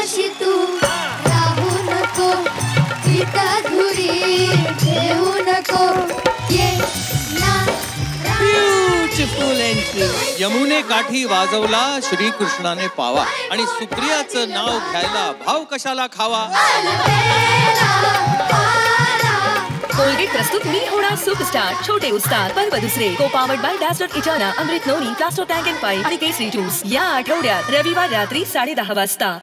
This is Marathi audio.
उपाशी तू राहू नको, इथं धुरी ठेवू नको. ये ना ब्युटिफुल एंट्री. यमुने काठी वाजवला श्रीकृष्णाने पावा आणि सुप्रियाचं नाव घ्यायला भाव कशाला खावा. कोलगेट प्रस्तुत मी होणार सुपरस्टार छोटे उस्ताद पर्व दुसरे को पावर्ड बाय डॅश इटाना, Amrit noni, Plasto tank and pipe आणि केसरी ज्यूस. या आठवड्यात रविवार रात्री 10:30 वाजता.